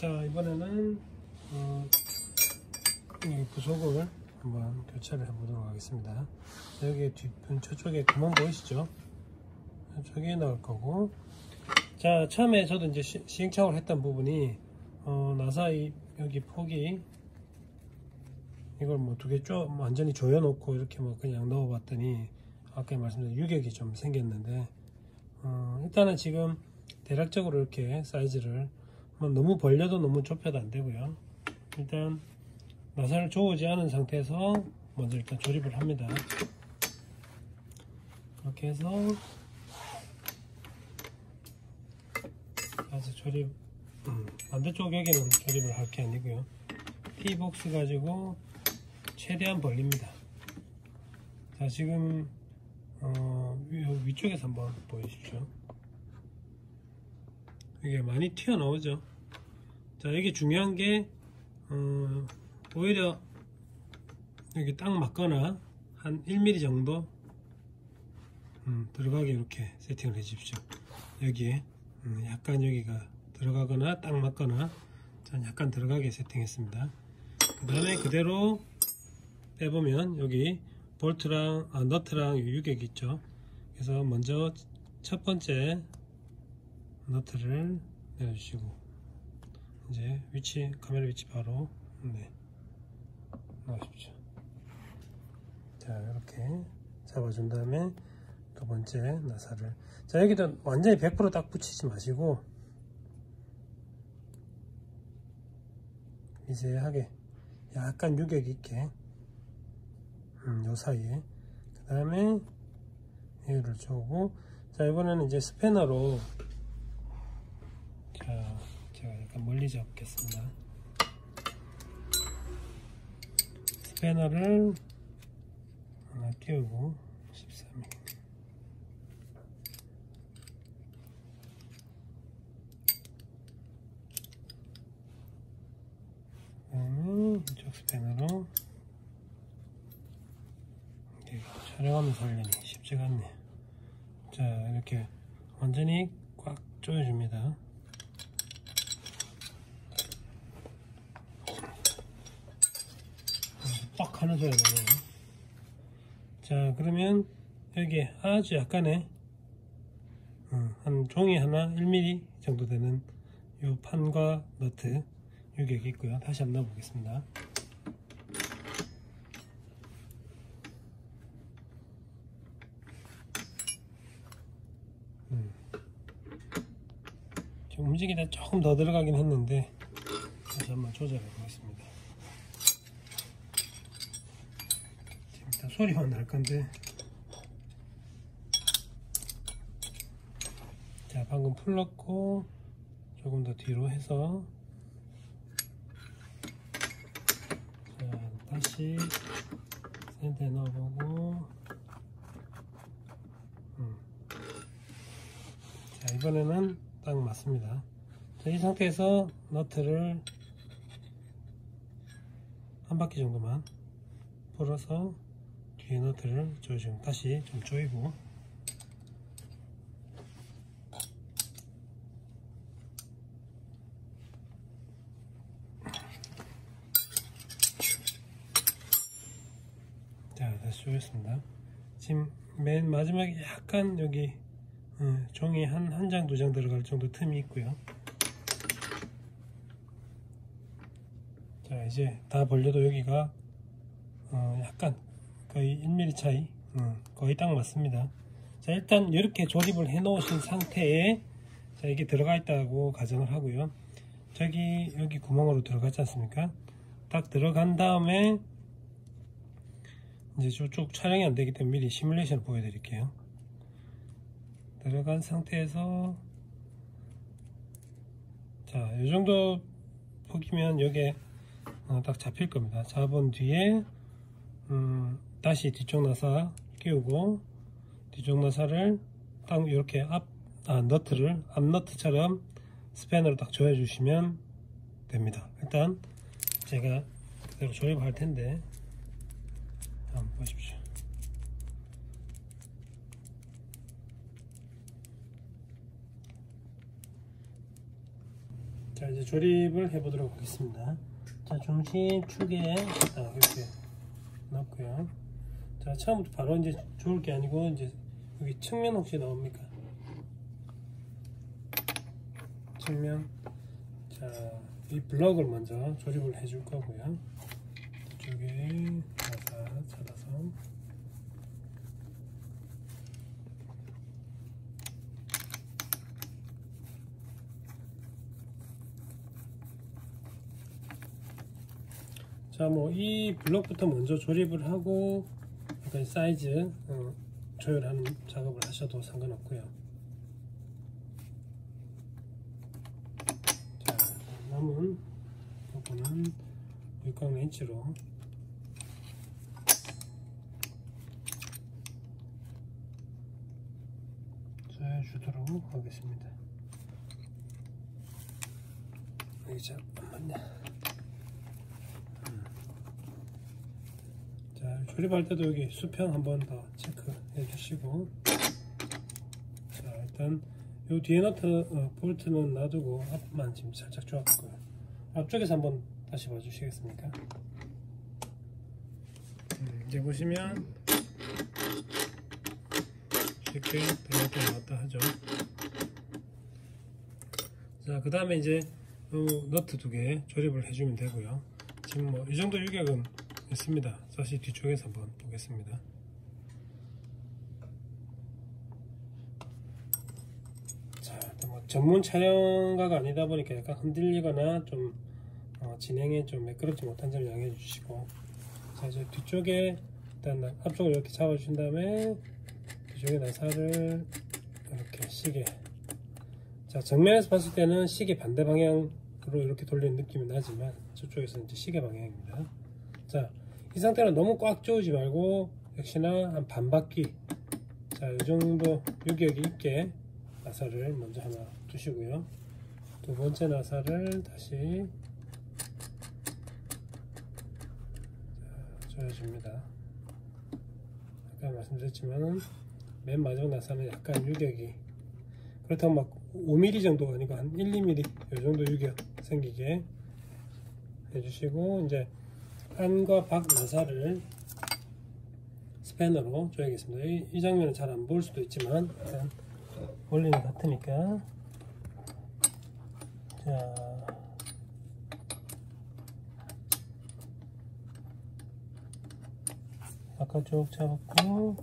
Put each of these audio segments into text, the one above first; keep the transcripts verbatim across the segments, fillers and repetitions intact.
자, 이번에는 어, 이 부속을 한번 교체를 해보도록 하겠습니다. 여기 뒷편 저쪽에 구멍 보이시죠? 저쪽에 넣을 거고, 자, 처음에 저도 이제 시, 시행착오를 했던 부분이 어, 나사 이 여기 폭이 이걸 뭐 두 개 쪼 완전히 조여 놓고 이렇게 뭐 그냥 넣어 봤더니 아까 말씀드린 유격이 좀 생겼는데, 어, 일단은 지금 대략적으로 이렇게 사이즈를 뭐 너무 벌려도 너무 좁혀도 안 되고요. 일단 나사를 조우지 않은 상태에서 먼저 일단 조립을 합니다. 그렇게 해서 아주 조립 음, 반대쪽 여기는 조립을 할 게 아니고요. T복스 가지고 최대한 벌립니다. 자, 지금 어, 위쪽에서 한번 보여주십시오. 이게 많이 튀어나오죠. 자, 이게 중요한 게 어, 오히려 여기 딱 맞거나 한 일 밀리미터 정도 음, 들어가게 이렇게 세팅을 해 주십시오. 여기에 음, 약간 여기가 들어가거나 딱 맞거나 전 약간 들어가게 세팅했습니다. 그 다음에 그대로 빼보면 여기 볼트랑 아, 너트랑 유격이 있죠. 그래서 먼저 첫 번째 너트를 내려주시고, 이제 위치, 카메라 위치 바로 네, 넣으십시오. 자, 이렇게 잡아준 다음에 두 번째 나사를, 자, 여기도 완전히 백 퍼센트 딱 붙이지 마시고 미세하게 약간 유격 있게 음, 요 사이에, 그 다음에 여기를 조고, 자, 이번에는 이제 스패너로, 자, 제가 약간 멀리 잡겠습니다. 스패너를 하나 끼우고 십삼 밀리미터, 그다음에 이쪽 스패너로 촬영하면서 하려니 쉽지가 않네. 자, 이렇게 완전히 꽉 조여줍니다. 빡 하는 소리가 나네요. 자, 그러면 여기 아주 약간의 어, 한 종이 하나 일 밀리미터 정도 되는 요 판과 너트 유격이 있고요. 다시 한번 넣어보겠습니다. 음. 지금 움직이다 조금 더 들어가긴 했는데 다시 한번 조절해 보겠습니다. 지금 일단 소리만 날 건데, 자, 방금 풀렀고 조금 더 뒤로 해서, 자, 다시 센터에 넣어보고, 음. 자, 이번에는 딱 맞습니다. 자, 이 상태에서 너트를 한 바퀴 정도만 풀어서 뒤에 너트를 조여주면 다시 좀 조이고, 자, 다시 조였습니다. 지금 맨 마지막에 약간 여기 어, 종이 한 한 장 두 장 들어갈 정도 틈이 있고요. 자, 이제 다 벌려도 여기가 어, 약간 거의 일 밀리미터 차이, 어, 거의 딱 맞습니다. 자, 일단 이렇게 조립을 해 놓으신 상태에, 자, 이게 들어가 있다고 가정을 하고요. 저기 여기 구멍으로 들어갔지 않습니까? 딱 들어간 다음에 이제 쭉 촬영이 안 되기 때문에 미리 시뮬레이션을 보여드릴게요. 들어간 상태에서, 자, 이 정도 폭이면 여기에 어, 딱 잡힐 겁니다. 잡은 뒤에 음, 다시 뒤쪽 나사 끼우고, 뒤쪽 나사를 딱 이렇게 앞, 아, 너트를 앞 너트처럼 스패너로 딱 조여 주시면 됩니다. 일단 제가 그대로 조립할 텐데 한번 보십시오. 자, 자, 이제 조립을 해 보도록 하겠습니다. 자, 중심 축에 딱 이렇게 넣고요. 자, 처음부터 바로 이제 좋을 게 아니고, 이제 여기 측면 혹시 나옵니까? 측면. 자, 이 블럭을 먼저 조립을 해 줄 거고요. 이쪽에 나사 찾아서 자, 뭐 이 블럭부터 먼저 조립을 하고 약간 사이즈 어, 조율하는 작업을 하셔도 상관없고요. 자, 남은 부분은 육각 렌치로 조여주도록 하겠습니다. 여기 잠깐만요. 자, 조립할 때도 여기 수평 한번 더 체크해 주시고, 자, 일단 요 뒤에 너트 어, 볼트는 놔두고 앞만 지금 살짝 조았고요. 앞쪽에서 한번 다시 봐주시겠습니까? 음, 이제 보시면 쉽게 들어갔다 나왔다 하죠. 자, 그 다음에 이제 요 너트 두 개 조립을 해주면 되고요. 지금 뭐 이 정도 유격은 있습니다. 다시 뒤쪽에서 한번 보겠습니다. 자, 뭐 전문 촬영가가 아니다 보니까 약간 흔들리거나 좀 어, 진행에 좀 매끄럽지 못한 점 양해해 주시고, 자, 이제 뒤쪽에 일단 앞쪽을 이렇게 잡아 주신 다음에 뒤쪽에 나사를 이렇게 시계, 자, 정면에서 봤을 때는 시계 반대 방향으로 이렇게 돌리는 느낌이 나지만 저쪽에서는 이제 시계 방향입니다. 자, 이 상태로 너무 꽉 조이지 말고 역시나 한 반 바퀴, 자, 이 정도 유격이 있게 나사를 먼저 하나 두시고요. 두 번째 나사를 다시 조여줍니다. 아까 말씀드렸지만 맨 마지막 나사는 약간 유격이, 그렇다고 막 오 밀리미터 정도가 아니고 한 일, 이 밀리미터 이 정도 유격 생기게 해주시고, 이제 안과 밖 나사를 스패너로 조여야겠습니다. 이, 이 장면은 잘 안 보일 수도 있지만 일단 원리는 같으니까, 자, 아까 쭉 잡았고,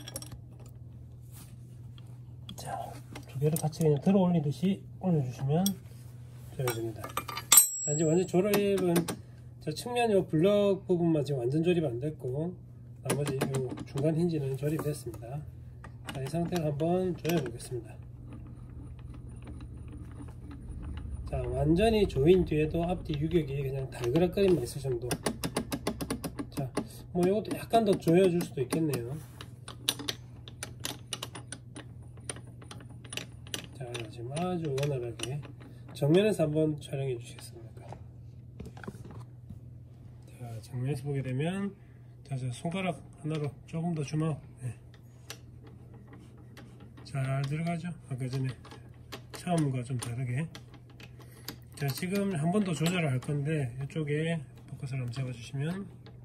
자, 두 개를 같이 그냥 들어 올리듯이 올려주시면 조여집니다. 자, 이제 완전 조립은, 자, 측면 요 블럭 부분만 지금 완전 조립 안 됐고, 나머지 요 중간 힌지는 조립이 됐습니다. 자, 이 상태로 한번 조여 보겠습니다. 자, 완전히 조인 뒤에도 앞뒤 유격이 그냥 달그락거림만 있을 정도. 자, 뭐 이것도 약간 더 조여줄 수도 있겠네요. 자, 지금 아주 원활하게 정면에서 한번 촬영해 주시겠습니까? 자, 정면에서 보게 되면, 자, 저 손가락 하나로 조금 더 주먹, 네, 잘 들어가죠? 아까 전에 처음과 좀 다르게. 자, 지금 한 번 더 조절을 할 건데, 이쪽에 포커스를 한번 잡아주시면,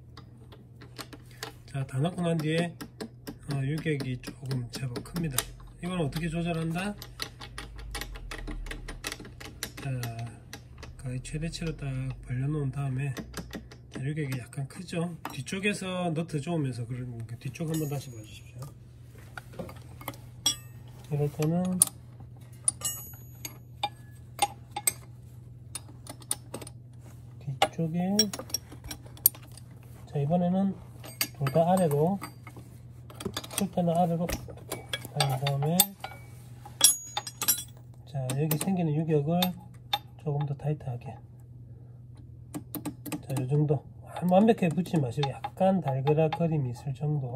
자, 다 넣고 난 뒤에 어, 유격이 조금 제법 큽니다. 이건 어떻게 조절한다? 자, 거의 최대치로 딱 벌려놓은 다음에, 자, 유격이 약간 크죠? 뒤쪽에서 너트 조으면서 그러니까 뒤쪽 한번 다시 봐주십시오. 이럴 때는 뒤쪽에, 자, 이번에는 둘 다 아래로, 풀 때는 아래로 당긴 다음에, 자, 여기 생기는 유격을 조금 더 타이트하게, 자, 이 정도 완벽하게 붙이지 마시고 약간 달그락거림이 있을 정도.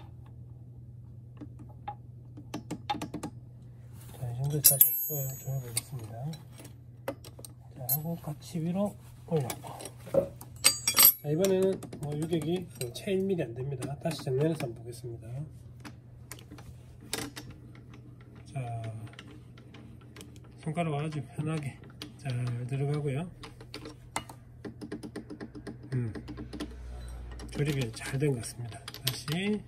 자, 이 정도 다시 조여, 조여보겠습니다. 자, 하고 같이 위로 올렸고, 자, 이번에는 뭐 유격이 채 일 밀리미터 안됩니다. 다시 정면에서 한번 보겠습니다. 자, 손가락 아주 편하게 잘 들어가고요. 음, 조립이 잘 된 것 같습니다. 다시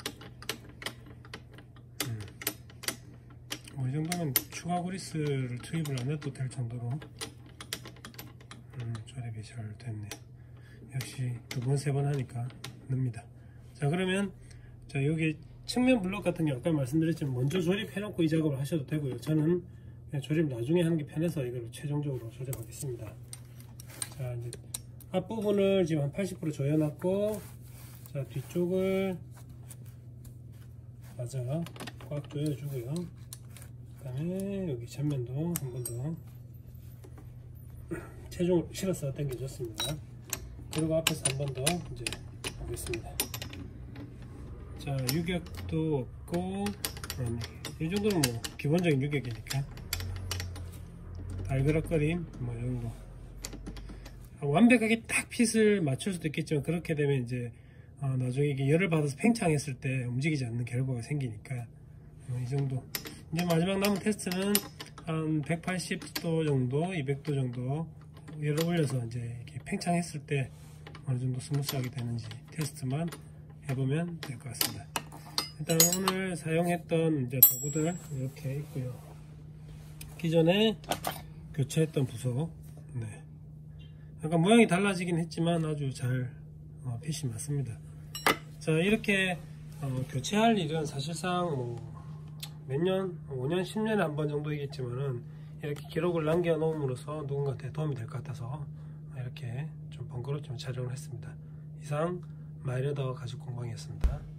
음, 뭐 이 정도면 추가 그리스를 투입을 안 해도 될 정도로 음, 조립이 잘 됐네요. 역시 두 번 세 번 하니까 늡니다. 자, 그러면 자, 여기 측면 블록 같은 경우 아까 말씀드렸지만 먼저 조립해 놓고 이 작업을 하셔도 되고요. 저는 그냥 조립 나중에 하는 게 편해서 이걸 최종적으로 조립하겠습니다. 자, 이제 앞부분을 지금 한 팔십 퍼센트 조여놨고, 자, 뒤쪽을 맞아 꽉 조여주고요. 그 다음에 여기 전면도 한 번 더 체중을 실어서 당겨줬습니다. 그리고 앞에서 한 번 더 이제 보겠습니다. 자, 유격도 없고, 아니, 이 정도는 뭐 기본적인 유격이니까 달그락거림 뭐 이 정도. 완벽하게 딱 핏을 맞출 수도 있겠지만 그렇게 되면 이제 어, 나중에 이게 열을 받아서 팽창했을 때 움직이지 않는 결과가 생기니까 어, 이 정도. 이제 마지막 남은 테스트는 한 백팔십 도 정도, 이백 도 정도 열을 올려서 이제 이렇게 팽창했을 때 어느 정도 스무스하게 되는지 테스트만 해보면 될 것 같습니다. 일단 오늘 사용했던 이제 도구들 이렇게 있고요. 기존에 교체했던 부속, 네. 약간 모양이 달라지긴 했지만 아주 잘 어, 핏이 맞습니다. 자, 이렇게 어, 교체할 일은 사실상 뭐 몇 년, 오 년, 십 년에 한 번 정도이겠지만은 이렇게 기록을 남겨 놓음으로써 누군가한테 도움이 될 것 같아서 이렇게 좀 번거롭지만 촬영을 했습니다. 이상 마이레더 가죽 공방이었습니다.